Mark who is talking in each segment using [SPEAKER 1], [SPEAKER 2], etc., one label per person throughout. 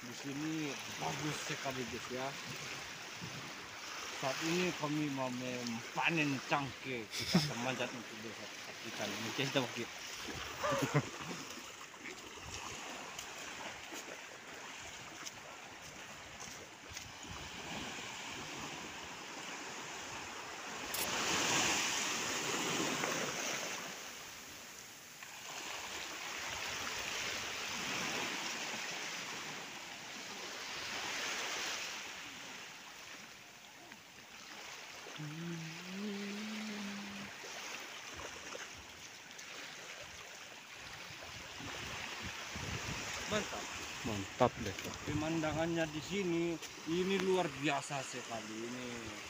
[SPEAKER 1] Di sini bagus sekali guys ya. Saat ini kami mau memanen cangke. Kita akan manjat untuk desa ikan. Mungkin kita pakai. Mantap.
[SPEAKER 2] Mantap deh.
[SPEAKER 1] Pemandangannya di sini ini luar biasa sekali. Ini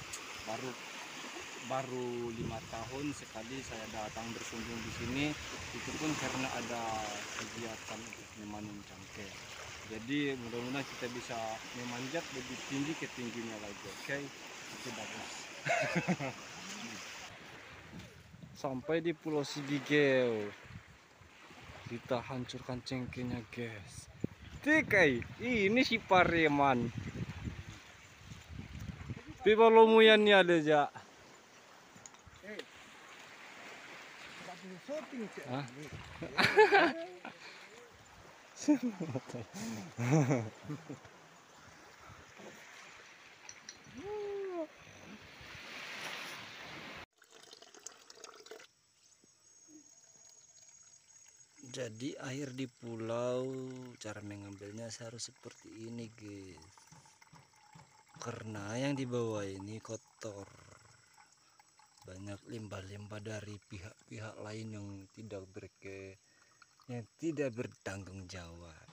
[SPEAKER 1] baru 5 tahun sekali saya datang berkunjung di sini. Itu pun karena ada kegiatan untuk memanen cangke. Jadi mudah-mudahan kita bisa memanjat lebih tinggi ketingginya lagi. Oke, itu bagus.
[SPEAKER 2] Sampai di Pulau Sigigeo. Kita hancurkan cengkehnya guys. Tikai, ini si Pareman. Pipa lomuyan ni ada ja. Hah? Jadi air di pulau cara mengambilnya harus seperti ini guys, karena yang di bawah ini kotor, banyak limbah-limbah dari pihak-pihak lain yang tidak bertanggung jawab.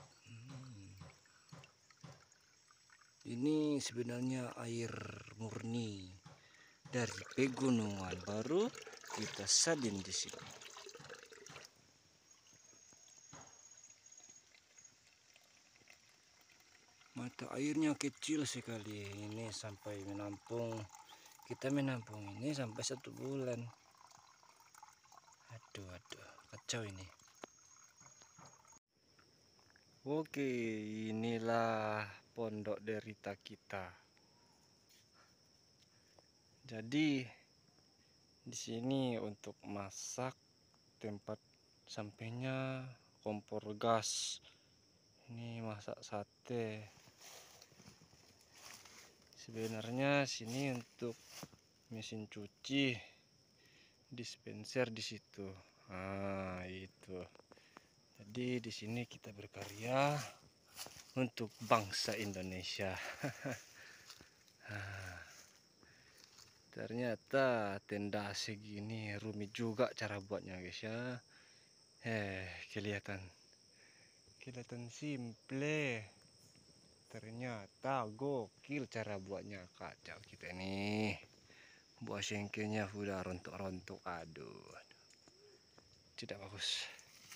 [SPEAKER 2] Ini sebenarnya air murni dari pegunungan, baru kita salin di sini. Mata airnya kecil sekali, ini sampai kita menampung ini sampai 1 bulan. Aduh, kacau ini. Oke, inilah pondok derita kita. Jadi di sini untuk masak, tempat sampingnya kompor gas. Ini masak sate. Sebenarnya sini untuk mesin cuci, dispenser di situ. Nah, itu. Jadi di sini kita berkarya untuk bangsa Indonesia. Ternyata tenda segini rumit juga cara buatnya guys ya. Kelihatan simple. Ternyata gokil cara buatnya, kacau kita ini. Buah sengkenya udah rontok-rontok, aduh. Tidak bagus.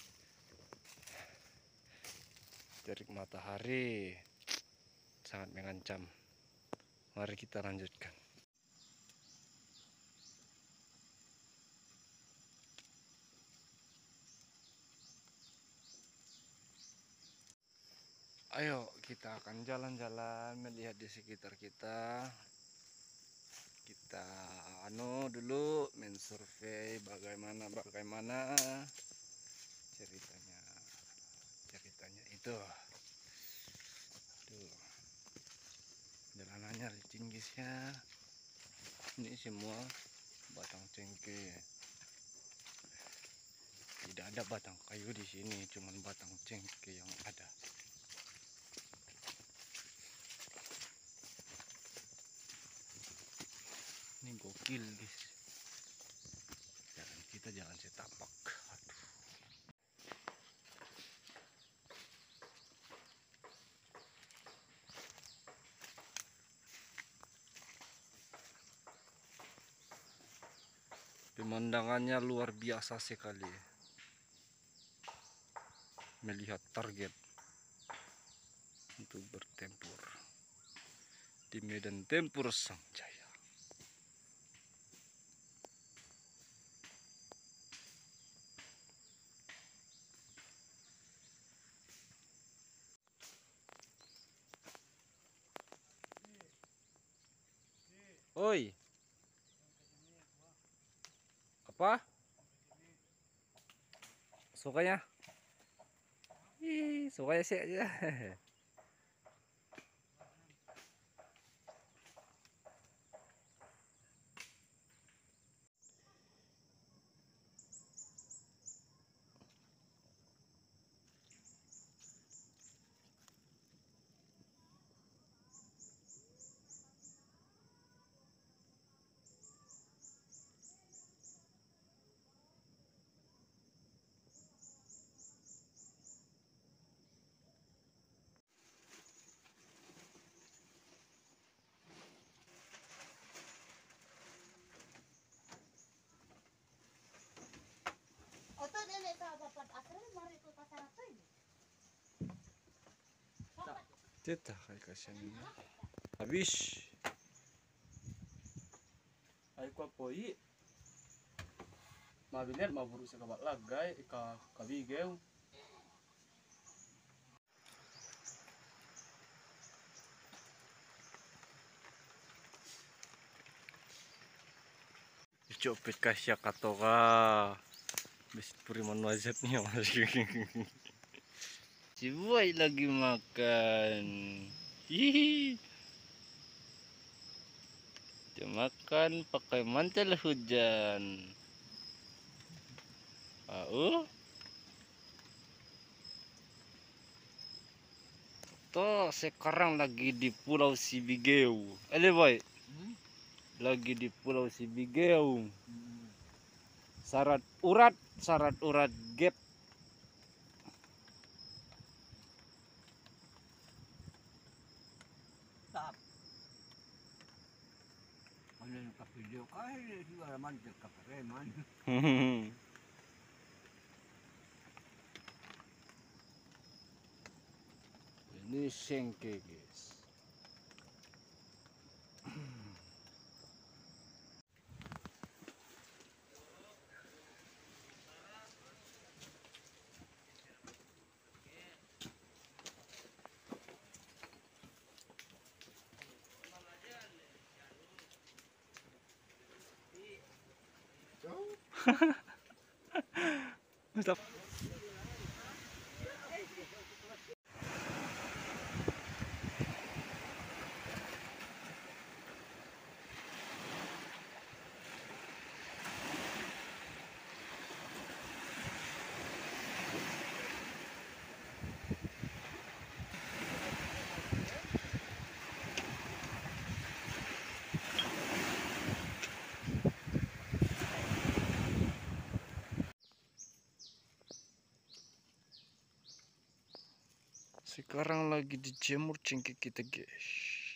[SPEAKER 2] Terik matahari sangat mengancam. Mari kita lanjutkan. Ayo kita akan jalan-jalan melihat di sekitar kita. Kita dulu mensurvei bagaimana ceritanya itu. Aduh, jalanannya licin guys ya. Ini semua batang cengkeh. Tidak ada batang kayu di sini, cuman batang cengkeh yang ada. Ini gokil guys. Kita jalan setapak. Aduh. Pemandangannya luar biasa sekali. Melihat target untuk bertempur di medan tempur Sang Jaya. Oi. Apa? Sukanya? Ih, sukanya sih aja.
[SPEAKER 3] Oto dili sa dapat asal mari ko pasarap ini.
[SPEAKER 2] Tita kay kasihan. Habis.
[SPEAKER 1] Ay ko poi. Mabilin maburu sa kabat lagay ika kabigew.
[SPEAKER 2] Copet kasya katoka. Besit puri manwazatnya masih. Si boy lagi makan. Hihi. Dia makan pakai mantel hujan. Toh sekarang lagi di Pulau Sibigeu. Boy, lagi di Pulau Sibigeu. Syarat urat gap.
[SPEAKER 4] Ano yung kapilyo? Kahit siguro naman yung kapareman.
[SPEAKER 2] Ini sengke guys. Mantap. Sekarang lagi dijemur cengkeh kita guys.